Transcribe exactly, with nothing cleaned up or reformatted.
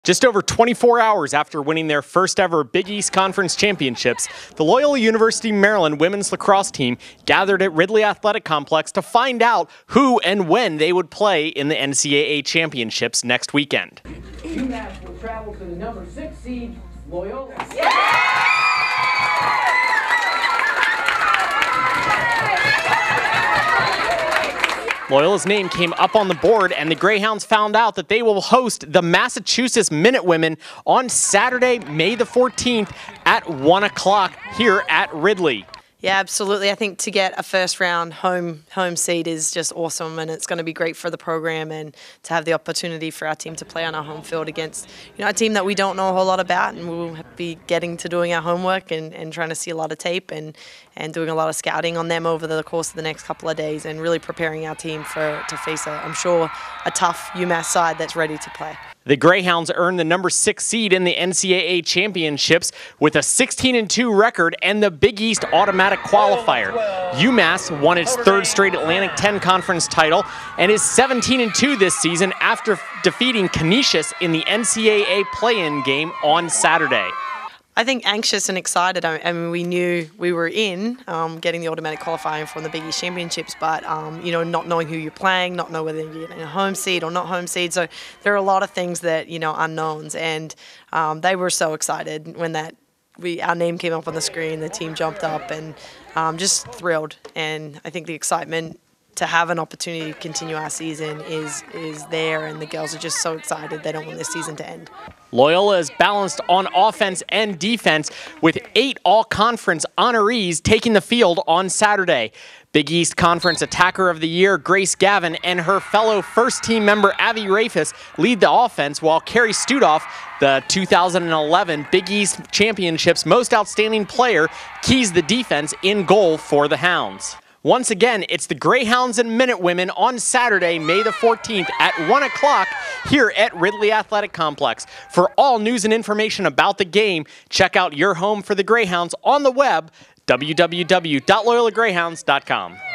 Just over twenty-four hours after winning their first ever Big East Conference championships, the Loyola University Maryland women's lacrosse team gathered at Ridley Athletic Complex to find out who and when they would play in the N C double A championships next weekend. UMass will travel to the number six seed, Loyola. Loyola's name came up on the board, and the Greyhounds found out that they will host the Massachusetts Minutewomen on Saturday, May the fourteenth at one o'clock here at Ridley. Yeah, absolutely. I think to get a first round home home seed is just awesome, and it's going to be great for the program, and to have the opportunity for our team to play on our home field against you know a team that we don't know a whole lot about, and we'll be getting to doing our homework and, and trying to see a lot of tape and and doing a lot of scouting on them over the course of the next couple of days, and really preparing our team for to face a, I'm sure, a tough UMass side that's ready to play. The Greyhounds earned the number six seed in the N C double A championships with a sixteen and two record and the Big East automatic qualifier. UMass won its third straight Atlantic ten conference title and is seventeen and two this season after defeating Canisius in the N C double A play-in game on Saturday. I think anxious and excited. I mean, we knew we were in um, getting the automatic qualifying from the Big East Championships, but um, you know, not knowing who you're playing, not knowing whether you're getting a home seed or not home seed. So there are a lot of things that you know unknowns, and um, they were so excited when that we our name came up on the screen. The team jumped up and um, just thrilled. And I think the excitement to have an opportunity to continue our season is is there, and the girls are just so excited. They don't want this season to end. Loyola is balanced on offense and defense with eight all-conference honorees taking the field on Saturday. Big East Conference Attacker of the Year Grace Gavin and her fellow first-team member Avi Rafis lead the offense, while Carrie Studoff, the two thousand eleven Big East Championships Most Outstanding Player, keys the defense in goal for the Hounds. Once again, it's the Greyhounds and Minutewomen on Saturday, May the fourteenth at one o'clock here at Ridley Athletic Complex. For all news and information about the game, check out your home for the Greyhounds on the web, w w w dot loyola greyhounds dot com.